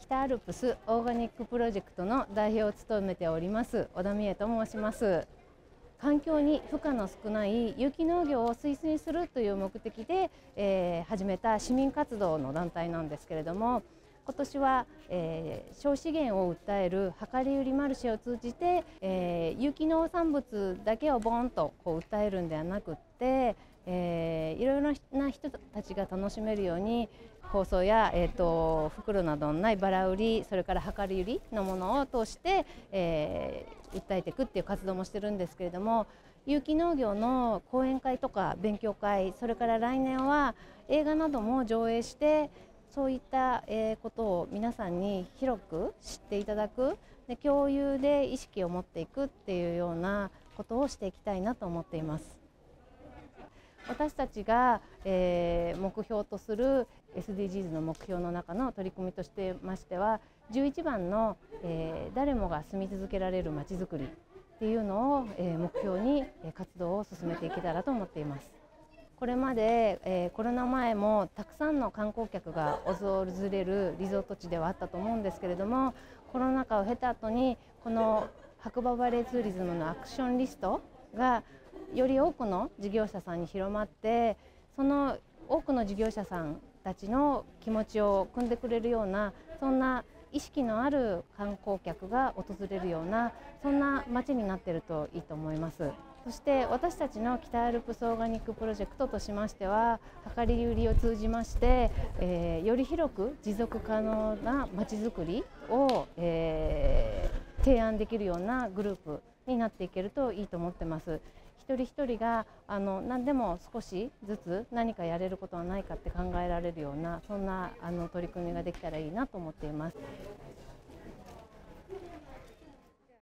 北アルプスオーガニックプロジェクトの代表を務めております小田美恵と申します。環境に負荷の少ない有機農業を推進するという目的で、始めた市民活動の団体なんですけれども、今年は、消費資源を訴える量り売りマルシェを通じて、有機農産物だけをボーンと訴えるんではなくって、いろいろな人たちが楽しめるように包装や、袋などのないバラ売り、それから量り売りのものを通して、訴えていくっていう活動もしてるんですけれども、有機農業の講演会とか勉強会、それから来年は映画なども上映して、そういったことを皆さんに広く知っていただく、で共有で意識を持っていくっていうようなことをしていきたいなと思っています。私たちが、目標とする SDGs の目標の中の取り組みとしてましては、11番の、誰もが住み続けられるまちづくりっていうのを、目標に活動を進めていけたらと思っています。これまで、コロナ前もたくさんの観光客が訪れるリゾート地ではあったと思うんですけれども、コロナ禍を経た後にこの白馬バレーツーリズムのアクションリストがより多くの事業者さんに広まって、その多くの事業者さんたちの気持ちを汲んでくれるような、そんな意識のある観光客が訪れるような、そんな街になっているといいと思います。そして私たちの北アルプスオーガニックプロジェクトとしましては、量り売りを通じまして、より広く持続可能なまちづくりを、提案できるようなグループになっていけるといいと思ってます。一人一人が何でも少しずつ何かやれることはないかって考えられるような、そんな取り組みができたらいいなと思っています。